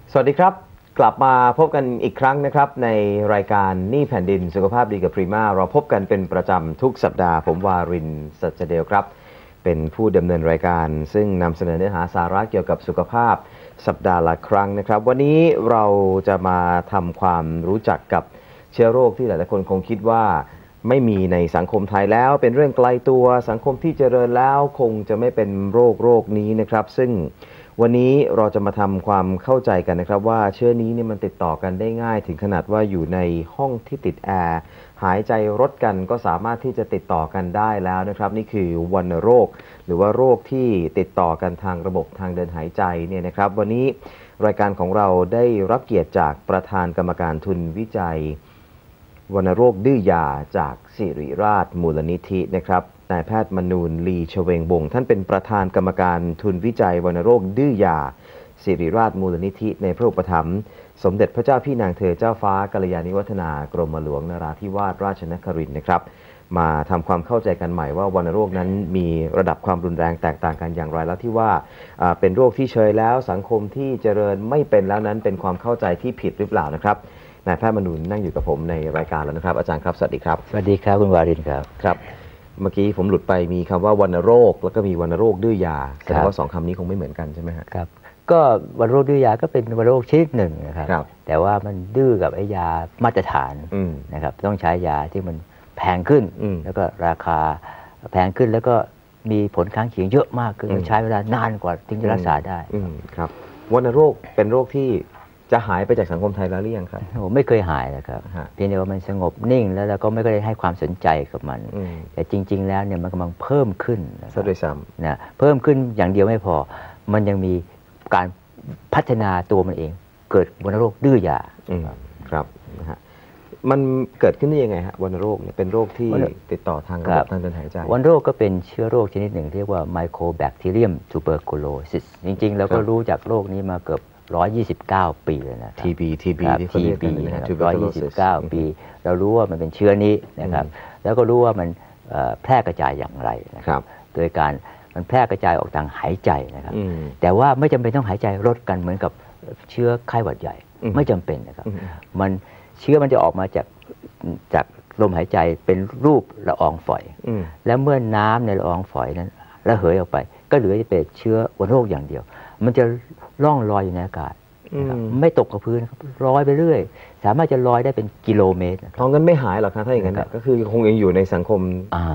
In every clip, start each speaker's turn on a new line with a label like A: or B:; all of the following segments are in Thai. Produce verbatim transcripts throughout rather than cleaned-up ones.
A: สวัสดีครับกลับมาพบกันอีกครั้งนะครับในรายการนี่แผ่นดินสุขภาพดีกับพรีมาเราพบกันเป็นประจำทุกสัปดาห์ผมวารินทร์ สัจเดลครับเป็นผู้ดำเนินรายการซึ่งนำเสนอเนื้อหาสาระเกี่ยวกับสุขภาพสัปดาห์ละครั้งนะครับวันนี้เราจะมาทำความรู้จักกับเชื้อโรคที่หลายๆคนคงคิดว่าไม่มีในสังคมไทยแล้วเป็นเรื่องไกลตัวสังคมที่เจริญแล้วคงจะไม่เป็นโรคโรคนี้นะครับซึ่งวันนี้เราจะมาทำความเข้าใจกันนะครับว่าเชื้อนี้นี่มันติดต่อกันได้ง่ายถึงขนาดว่าอยู่ในห้องที่ติดแอร์หายใจรดกันก็สามารถที่จะติดต่อกันได้แล้วนะครับนี่คือวัณโรคหรือว่าโรคที่ติดต่อกันทางระบบทางเดินหายใจเนี่ยนะครับวันนี้รายการของเราได้รับเกียรติจากประธานกรรมการทุนวิจัยวัณโรคดื้อยาจากศิริราชมูลนิธินะครับนายแพทย์มนูนลีชเวงบงท่านเป็นประธานกรรมการทุนวิจัยวัณโรคดื้อยาศิริราชมูลนิธิในพระอุปถัมภ์สมเด็จพระเจ้าพี่นางเธอเจ้าฟ้ากัลยาณิวัฒนากรมหลวงนราธิวาสราชนครินทร์นะครับมาทำความเข้าใจกันใหม่ว่าวัณโรคนั้นมีระดับความรุนแรงแตกต่างกันอย่างไรแล้วที่ว่าเป็นโรคที่เชยแล้วสังคมที่เจริญไม่เป็นแล้วนั้นเป็นความเข้าใจที่ผิดหรือเปล่านะครับนายแพทย์มนูนนั่งอยู่กับผมในรายการแล้วนะครับอาจารย์ครับสวัสดีครับ
B: สวัสดีครับคุณวารินทร์ครับ
A: ครับเมื่อกี้ผมหลุดไปมีคำว่าวัณโรคแล้วก็มีวัณโรคดื้อยาแสดงว่าสองคำนี้คงไม่เหมือนกันใช่ไหมครับ
B: ก็วัณโรคดื้อยาก็เป็นวัณโรคชนิดหนึ่งนะครับแต่ว่ามันดื้อกับไอ้ยามาตรฐานนะครับต้องใช้ยาที่มันแพงขึ้นแล้วก็ราคาแพงขึ้นแล้วก็มีผลข้างเคียงเยอะมากคือใช้เวลานานกว่าถึงจะรักษาได้
A: ครับวัณโรคเป็นโรคที่จะหายไปจากสังคมไทยแล้วหรือยังครับ
B: โอ้ไม่เคยหายนะครับเพียงแต่ว่ามันสงบนิ่งแล้วเราก็ไม่ได้ให้ความสนใจกับมันแต่จริงๆแล้วเนี่ยมันกำลังเพิ่มขึ้น
A: ซะด้วยซ้
B: ำนะเพิ่มขึ้นอย่างเดียวไม่พอมันยังมีการพัฒนาตัวมันเองเกิดวัณโรคดื้อยา
A: ครับนะฮะมันเกิดขึ้นได้ยังไงฮะวัณโรคเนี่ยเป็นโรคที่ติดต่อทางระบบทางเดินหายใจ
B: วัณโรคก็เป็นเชื้อโรคชนิดหนึ่งเรียกว่าไมโครแบคทีเรียมทูเบอร์โคโลซิสจริงๆเราก็รู้จักโรคนี้มาเกือบหนึ่งร้อยยี่สิบเก้าปีเลยนะ
A: ที บี ที บี ที่เขาเรียกกันนะ
B: หนึ่งร้อยยี่สิบเก้าปีเรารู้ว่ามันเป็นเชื้อนี้นะครับแล้วก็รู้ว่ามันแพร่กระจายอย่างไรนะครับโดยการมันแพร่กระจายออกทางหายใจนะครับแต่ว่าไม่จำเป็นต้องหายใจรดกันเหมือนกับเชื้อไข้หวัดใหญ่ไม่จำเป็นนะครับมันเชื้อมันจะออกมาจากจากลมหายใจเป็นรูปละอองฝอยแล้วเมื่อน้ำในละอองฝอยนั้นระเหยออกไปก็เหลือจะเป็นเชื้อวัณโรคอย่างเดียวมันจะล่องลอยอยู่ในอากาศไม่ตกกับพื้นลอยไปเรื่อยสามารถจะลอยได้เป็นกิโลเมตร
A: ท้องกันไม่หายหรอกครับถ้าอย่างนั้นก็คือคงยังอยู่ในสังคม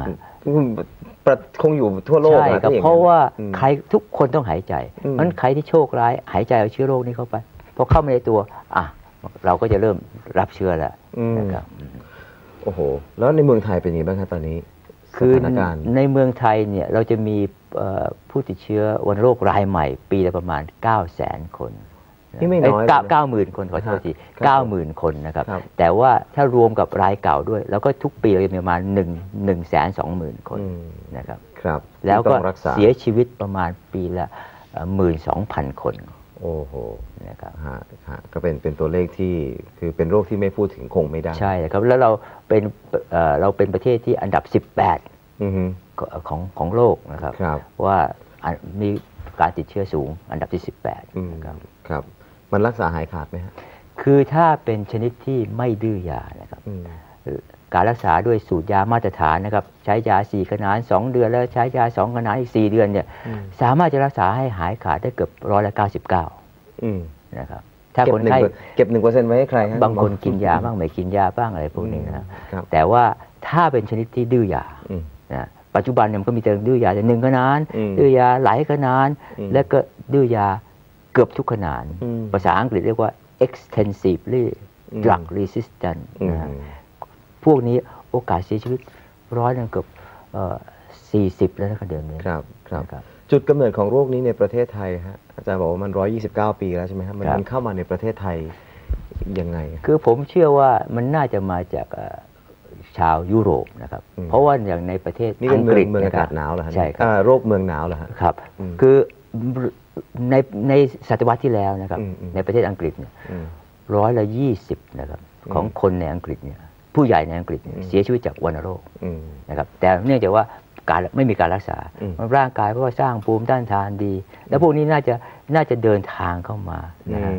A: คงอยู่ทั่วโลก
B: ใช่ครับเพราะว่าใครทุกคนต้องหายใจเพราะฉะนั้นใครที่โชคร้ายหายใจเอาเชื้อโรคนี้เข้าไปพอเข้ามาในตัวอ่ะเราก็จะเริ่มรับเชื้อแล้วนะครับ
A: โอ้โหแล้วในเมืองไทยเป็นยังไงบ้างครับตอนนี้
B: คือในเมืองไทยเนี่ยเราจะมีผู้ติดเชื้อวัณโรครายใหม่ปีละประมาณเก้าแสนคน
A: นี่ไม่น้อย
B: เก้าหมื่นคนขอโทษทีเก้าหมื่นคนนะครับแต่ว่าถ้ารวมกับรายเก่าด้วยแล้วก็ทุกปีเราจะมีประมาณหนึ่งหนึ่งแสนสองหมื่นคนนะครับ
A: ครับ
B: แล้วก็เสียชีวิตประมาณปีละหมื่นสองพันคน
A: โอ้โห
B: นะครับ
A: ฮะฮะก็เป็นเป็นตัวเลขที่คือเป็นโรคที่ไม่พูดถึงคงไม่ได้
B: ใช่ครับแล้วเราเป็นเราเป็นประเทศที่อันดับสิบแปดของของโลกนะครับว่ามีการติดเชื้อสูงอันดับที่สิบแปด
A: ครับครับมันรักษาหายขาดไหมฮะ
B: คือถ้าเป็นชนิดที่ไม่ดื้อยานะครับการรักษาด้วยสูตรยามาตรฐานนะครับใช้ยาสี่ขนานสองเดือนแล้วใช้ยาสองขนานอีกสี่เดือนเนี่ยสามารถจะรักษาให้หายขาดได้เกือบร้อยละเก้าสิบเก้านะครับถ้าคนไข้
A: เก็บหนึ่งเปอร์เซ็นต์ไว้ให้ใคร
B: บางคนกินยาบ้างไม่กินยาบ้างอะไรพวกนี้นะครับแต่ว่าถ้าเป็นชนิดที่ดื้อยานะปัจจุบันเนี่ยมันก็มีแต่ดื้อยาแต่หนึ่งขนานดื้อยาหลายขนานและก็ดื้อยาเกือบทุกขนานภาษาอังกฤษเรียกว่า extensively drug resistant นะพวกนี้โอกาสเสียชีวิตร้อยนึงเกือบสี่สิบแล้วนะครับเดิมนี้
A: ครับครับจุดกำเนิดของโรคนี้ในประเทศไทยฮะอาจารย์บอกว่ามันหนึ่งร้อยยี่สิบเก้าปีแล้วใช่ไหมครับมันเข้ามาในประเทศไทยยังไง
B: คือผมเชื่อว่ามันน่าจะมาจากชาวยุโรปนะครับเพราะว่าอย่างในประเทศ
A: อังกฤษเมืองอากาศหนาวเหรอ
B: ใช่ครับ
A: โรคเมืองหนาวเหรอ
B: ครับคือในในศตวรรษที่แล้วนะครับในประเทศอังกฤษเนี่ยร้อยละยี่สิบนะครับของคนในอังกฤษเนี่ยผู้ใหญ่ในอังกฤษเสียชีวิตจากวัณโรคนะครับแต่เนื่องจากว่าการไม่มีการรักษาร่างกายก็สร้างภูมิต้านทานดีแล้วพวกนี้น่าจะน่าจะเดินทางเข้ามานะฮะ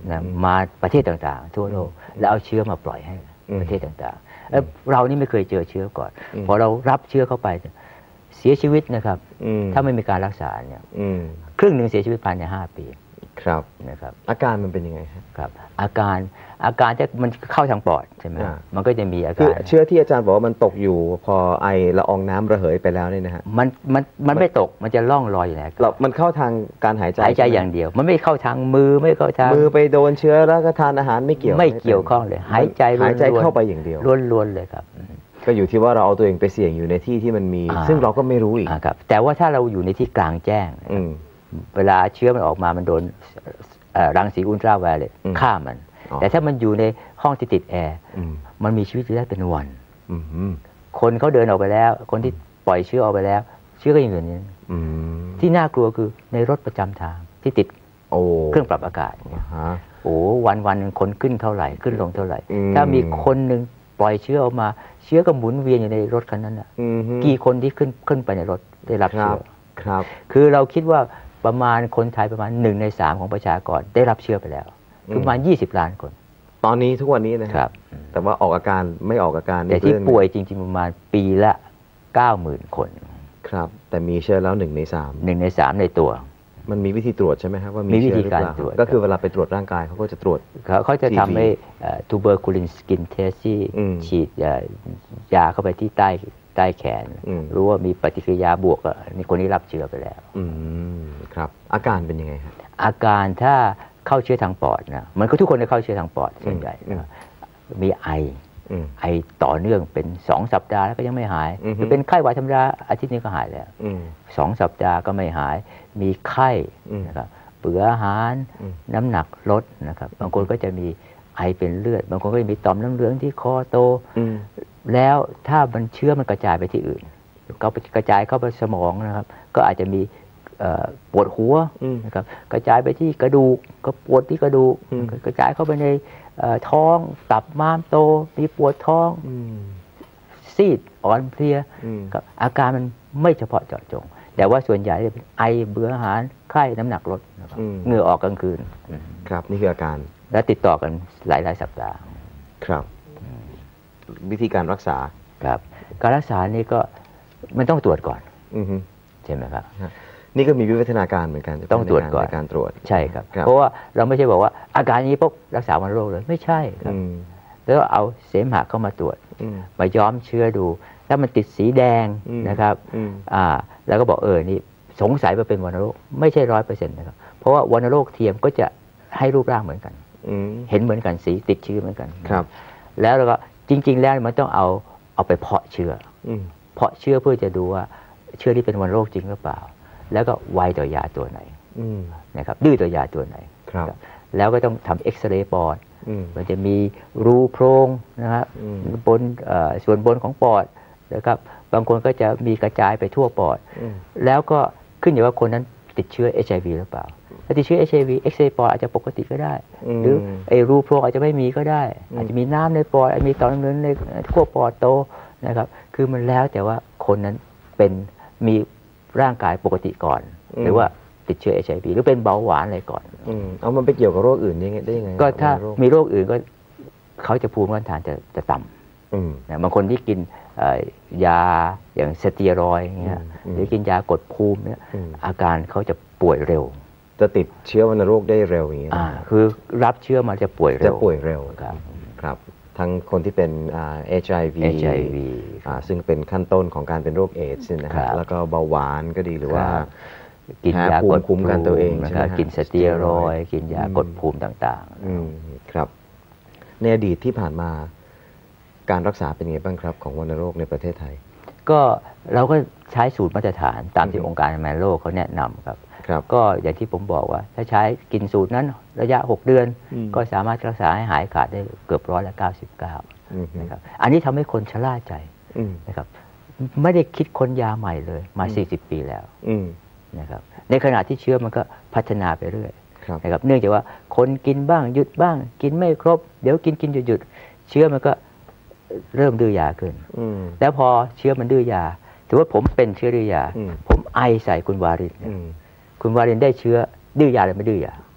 B: นะมาประเทศต่างๆทั่วโลกแล้วเอาเชื้อมาปล่อยให้ประเทศต่างๆแล้วเรานี่ไม่เคยเจอเชื้อก่อนพอเรารับเชื้อเข้าไปเสียชีวิตนะครับถ้าไม่มีการรักษาเนี่ยครึ่งหนึ่งเสียชีวิตภายในห้าปี
A: ครับ
B: นะครับ
A: อาการมันเป็นยังไง
B: ครับอาการอาการจะมันเข้าทางปอดใช่ไหมมันก็จะมีอาการ
A: เชื้อที่อาจารย์บอกว่ามันตกอยู่พอไอละอองน้ำระเหยไปแล้วเนี่ยนะฮะ
B: มันมันมันไม่ตกมันจะล่องลอยอยู่แล้ว
A: มันเข้าทางการหายใจ
B: หายใจอย่างเดียวมันไม่เข้าทางมือไม่เข้าทาง
A: มือไปโดนเชื้อแล้วก็ทานอาหารไม่เกี่ยว
B: ไม่เกี่ยวข้องเลยหายใจ
A: หายใจเข้าไปอย่างเดียว
B: ล้วนๆเลยครับ
A: ก็อยู่ที่ว่าเราเอาตัวเองไปเสี่ยงอยู่ในที่ที่มันมีซึ่งเราก็ไม่รู้อีก
B: ครับแต่ว่าถ้าเราอยู่ในที่กลางแจ้งเวลาเชื้อมันออกมามันโดนรังสีอุลตราไวโอเลตฆ่ามันแต่ถ้ามันอยู่ในห้องที่ติดแอร์มันมีชีวิตอยู่ได้เป็นวันคนเขาเดินออกไปแล้วคนที่ปล่อยเชื้อออกไปแล้วเชื้อก็ยังอยู่ในนี้ที่น่ากลัวคือในรถประจำทางที่ติดเครื่องปรับอากาศโอ้วันวันคนขึ้นเท่าไหร่ขึ้นลงเท่าไหร่ถ้ามีคนหนึ่งปล่อยเชื้อออกมาเชื้อก็หมุนเวียนอยู่ในรถคันนั้นอ่ะกี่คนที่ขึ้นขึ้นไปในรถได้รับเชื้อ
A: ครับ
B: คือเราคิดว่าประมาณคนไทยประมาณหนึ่งในสามของประชากรได้รับเชื้อไปแล้วประมาณยี่สิบล้านคน
A: ตอนนี้ทุกวันนี้นะครับแต่ว่าออกอาการไม่ออกอาการ
B: แต่ที่ป่วยจริงๆประมาณปีละเก้าหมื่นคน
A: ครับแต่มีเชื้อแล้วหนึ่งในสาม
B: หนึ่งในสามในตัว
A: มันมีวิธีตรวจใช่ไหมครับว่ามีเชื้อหรือเปล่าก็คือเวลาไปตรวจร่างกายเขาก็จะตรวจ
B: เขาเขาจะทำให้ทูเบอร์คูลินสกินเทสที่ฉีดยาเข้าไปที่ใต้ใต้แขนรู้ว่ามีปฏิกิริยาบวกนี่คนนี้รับเชื้อไปแล้ว
A: อืมครับอาการเป็นยังไงครับ
B: อาการถ้าเข้าเชื้อทางปอดนะมันก็ทุกคนจะเข้าเชื้อทางปอดส่วนใหญ่มีไอไอต่อเนื่องเป็นสองสัปดาห์แล้วก็ยังไม่หายหรือเป็นไข้หวัดธรรมดาอาทิตย์นี้ก็หายแล้วสองสัปดาห์ก็ไม่หายมีไข้นะครับเบื่ออาหารน้ำหนักลดนะครับบางคนก็จะมีไอเป็นเลือดบางคนก็จะมีต่อมน้ำเหลืองที่คอโตแล้วถ้ามันเชื้อมันกระจายไปที่อื่นก็กระจายเข้าไปสมองนะครับก็อาจจะมีปวดหัวนะครับกระจายไปที่กระดูกก็ปวดที่กระดูกกระจายเข้าไปในท้องตับม้ามโตมีปวดท้องซีดอ่อนเพลียอาการมันไม่เฉพาะเจาะจงแต่ว่าส่วนใหญ่จะเป็นไอเบื่ออาหารไข้น้ำหนักลดเหงื่อออกกลางคืน
A: ครับนี่คืออาการ
B: และติดต่อกันหลายหลายสัปดาห์
A: ครับวิธีการรักษา
B: ครับการรักษานี่ก็มันต้องตรวจก่อนใช่ไหมครับ
A: นี่ก็มีวิวัฒนาการเหมือนกัน
B: ต้องตรวจก่อน
A: การตรวจ
B: ใช่ครับเพราะว่าเราไม่ใช่บอกว่าอาการนี้ปุ๊บรักษาวัณโรคเลยไม่ใช่ครับแล้วเอาเสมหะเข้ามาตรวจมาย้อมเชื้อดูถ้ามันติดสีแดงนะครับอ่าแล้วก็บอกเออนี่สงสัยว่าเป็นวัณโรคไม่ใช่ร้อยเปอร์เซ็นต์นะครับเพราะว่าวัณโรคเทียมก็จะให้รูปร่างเหมือนกันเห็นเหมือนกันสีติดเชื้อเหมือนกัน
A: ครับ
B: แล้วเราก็จริงๆแล้วมันต้องเอาเอาไปเพาะเชื้อเพาะเชื้อเพื่อจะดูว่าเชื้อที่เป็นวัณโรคจริงหรือเปล่าแล้วก็ไวต่อยาตัวไหนนะครับดื้อต่อยาตัวไหนแล้วก็ต้องทำเอ็กซเรย์ปอดมันจะมีรูโพรงนะครับบนส่วนบนของปอดนะครับบางคนก็จะมีกระจายไปทั่วปอดแล้วก็ขึ้นอยู่ว่าคนนั้นติดเชื้อ เอช ไอ วี หรือเปล่าถ้าติดเชื้อ เอช ไอ วี เอ็กซเรย์ปอดอาจจะปกติก็ได้หรือไอ้รูโพรงอาจจะไม่มีก็ได้อาจจะมีน้ำในปอดอาจจะมีต่อมน้ำเหลืองในขั้วปอดโตนะครับคือมันแล้วแต่ว่าคนนั้นเป็นมีร่างกายปกติก่อนหรือว่าติดเชื้อ เอช ไอ วี หรือเป็นเบาหวานอะไรก่อน
A: เอามันไปเกี่ยวกับโรคอื่นได้ยังไง
B: ก็ถ้ามีโรคอื่นก็เขาจะภูมิต้านทานจะจะต่ำนะบางคนที่กินยาอย่างสเตียรอยด์เงี้ยหรือกินยากดภูมิเนี่ยอาการเขาจะป่วยเร็ว
A: จะติดเชื้อวัณโรคได้เร็วอย่างเงี้ย
B: คือรับเชื้อมาจะป่วยเร็ว
A: จะป่วยเร็วครับครับทั้งคนที่เป็น เอช ไอ วี ซึ่งเป็นขั้นต้นของการเป็นโรคเอดส์นะครับแล้วก็เบาหวานก็ดีหรือว่า
B: กินยากด
A: ภูมิกันตัวเองใช่ไหม
B: กินสเตียรอยด์กินยากดภูมิต่าง
A: ๆครับในอดีตที่ผ่านมาการรักษาเป็นไงบ้างครับของวัณโรคในประเทศไทย
B: ก็เราก็ใช้สูตรมาตรฐานตามที่องค์การอนามัยโลกเขาแนะนำครับก็อย่างที่ผมบอกว่าถ้าใช้กินสูตรนั้นระยะหกเดือนก็สามารถรักษาให้หายขาดได้เกือบร้อยละเก้าสิบเก้านะครับอันนี้ทำให้คนชะล่าใจนะครับไม่ได้คิดค้นยาใหม่เลยมาสี่สิบปีแล้วนะครับในขณะที่เชื้อมันก็พัฒนาไปเรื่อยนะครับเนื่องจากว่าคนกินบ้างหยุดบ้างกินไม่ครบเดี๋ยวกินกินหยุดหยุดเชื้อมันก็เริ่มดื้อยาขึ้นแล้วพอเชื้อมันดื้อยาถือว่าผมเป็นเชื้อดื้อยาผมไอใส่คุณวารินคุณวารินได้เชื้อดื้อยาหรือไม่ดื้อยา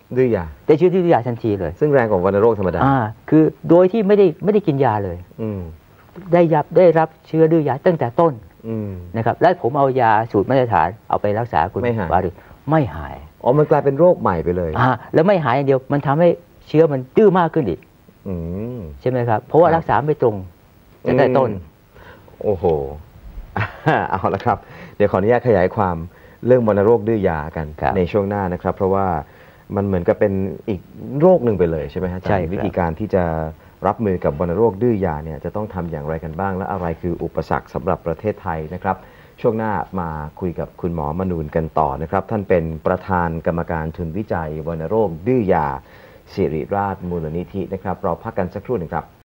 A: ดื้อยา
B: ได้เชื้อดื้อยาทันทีเลย
A: ซึ่งแรงกว่าวัณโรคธรรมดา
B: อ่าคือโดยที่ไม่ได้ไม่ได้กินยาเลย
A: อืม
B: ได้ยับได้รับเชื้อดื้อยาตั้งแต่ต้นนะครับและผมเอายาสูตรมาตรฐานเอาไปรักษาคุณวารินไม่หาย
A: อ๋อมันกลายเป็นโรคใหม่ไปเลย
B: อ่าแล้วไม่หายอย่างเดียวมันทำให้เชื้อมันดื้อมากขึ้นอีกใช่ไหมครับเพราะว่ารักษาไม่ตรงตั้งแต่ต้น
A: โอ้โหเอาละครับเดี๋ยวขออนุญาตขยายความเรื่องวัณโรคดื้อยากันในช่วงหน้านะครับเพราะว่ามันเหมือนกับเป็นอีกโรคหนึ่งไปเลยใช่ไหมฮะใช่วิธีการที่จะรับมือกับวัณโรคดื้อยาเนี่ยจะต้องทำอย่างไรกันบ้างและอะไรคืออุปสรรคสำหรับประเทศไทยนะครับช่วงหน้ามาคุยกับคุณหมอมนูนกันต่อนะครับท่านเป็นประธานกรรมการทุนวิจัยวัณโรคดื้อยาศิริราชมูลนิธินะครับเราพักกันสักครู่หนึ่งครับ